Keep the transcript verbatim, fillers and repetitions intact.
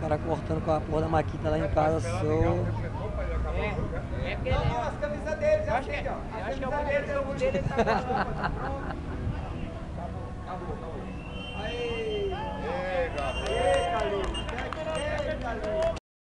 cara cortando com a porra da maquita lá em casa, sou... É, é porque ele... Não, as camisas deles, Eu acho que, assim, ó. eu As acho que é o camisas deles, jogo eu dele, ele tá gostando. Acabou, acabou.